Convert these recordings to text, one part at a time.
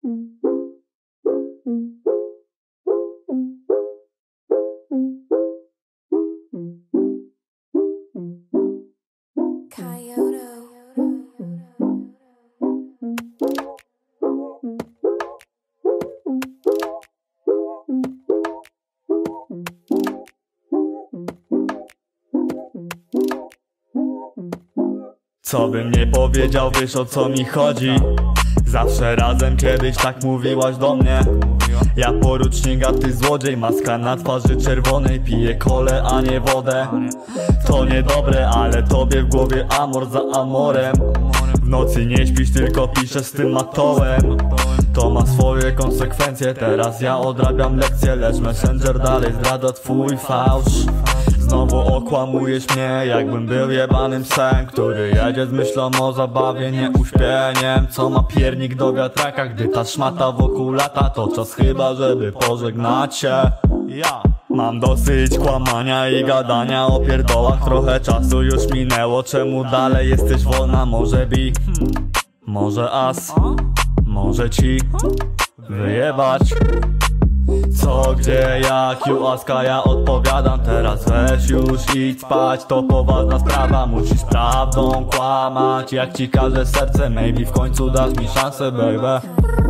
Co bym nie powiedział, wiesz o co mi chodzi. Zawsze razem, kiedyś tak mówiłaś do mnie. Ja porucznik, a ty złodziej. Maska na twarzy czerwonej, piję kolę, a nie wodę. To niedobre, ale tobie w głowie amor za amorem. W nocy nie śpisz, tylko piszesz z tym matołem. To ma swoje konsekwencje, teraz ja odrabiam lekcje. Lecz Messenger dalej zdradza twój fałsz. Znowu okłamujesz mnie, jakbym był jebanym psem, który jedzie z myślą o zabawie, nie uśpieniem. Co ma piernik do wiatraka, gdy ta szmata wokół lata. To czas chyba, żeby pożegnać się. Ja mam dosyć kłamania i gadania o pierdołach. Trochę czasu już minęło, czemu dalej jesteś wolna? Może bi, może as, może ci wyjebać. Co, gdzie, jak, jułaska, ja odpowiadam. Teraz weź już idź spać, to poważna sprawa. Musisz prawdą kłamać, jak ci każe serce. Maybe w końcu dasz mi szansę, baby.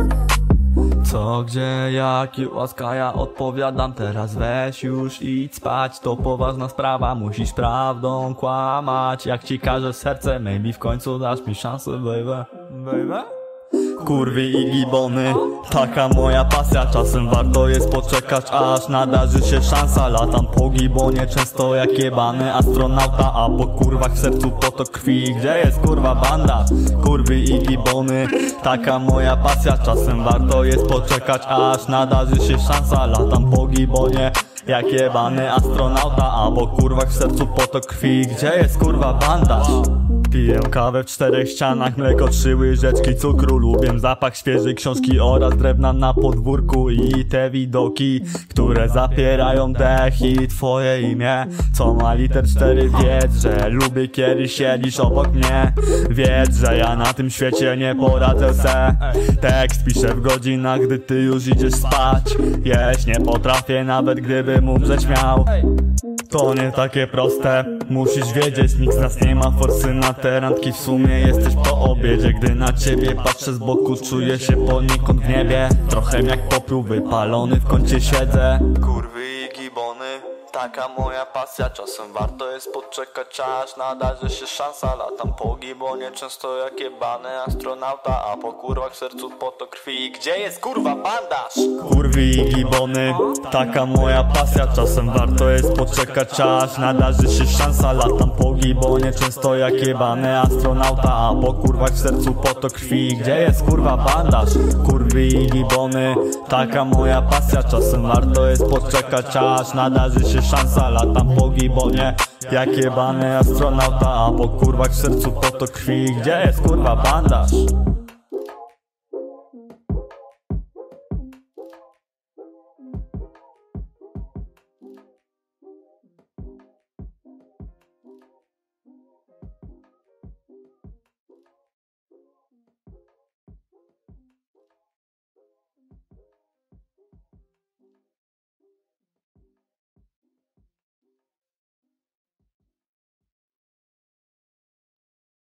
Co, gdzie, jak, jułaska, ja odpowiadam. Teraz weź już idź spać, to poważna sprawa. Musisz prawdą kłamać, jak ci każe serce. Maybe w końcu dasz mi szansę, baby. Baby? Kurwy i gibony, taka moja pasja. Czasem warto jest poczekać, aż nadarzy się szansa. Latam po gibonie często jak jebany astronauta, a po kurwach w sercu potok krwi. Gdzie jest kurwa banda? Kurwy i gibony, taka moja pasja. Czasem warto jest poczekać, aż nadarzy się szansa. Latam po gibonie jak jebany astronauta, a po kurwach w sercu potok krwi. Gdzie jest kurwa bandaż? Piję kawę w 4 ścianach, mleko 3 łyżeczki cukru. Lubię zapach świeżej książki oraz drewna na podwórku. I te widoki, które zapierają dech. I twoje imię, co ma liter 4. Wiedz, że lubię kiedy siedzisz obok mnie. Wiedz, że ja na tym świecie nie poradzę se. Tekst piszę w godzinach, gdy ty już idziesz spać. Jeść nie potrafię, nawet gdybym umrzeć miał. To nie takie proste, musisz wiedzieć, nikt z nas nie ma forsy na te randki. W sumie jesteś po obiedzie, gdy na ciebie patrzę z boku, czuję się poniekąd w niebie. Trochę jak popiół wypalony, w kącie siedzę. Kurwy i gibony, taka moja pasja. Czasem warto jest poczekać, aż nadarzy się szansa. Latam po gibonie często jak jebany astronauta, a po kurwach w sercu potok krwi. Gdzie jest kurwa bandaż? Kurwy i gibony, taka moja pasja. Czasem warto jest poczekać, aż nadarzy się szansa. Latam po gibonie często jak jebany astronauta, a po kurwach w sercu potok krwi. Gdzie jest kurwa bandaż? Kurwy i gibony, taka moja pasja. Czasem warto jest poczekać, aż nadarzy się szansa. Latam po gibonie jak jebany astronauta, a po kurwach w sercu potok krwi. Gdzie jest kurwa bandaż?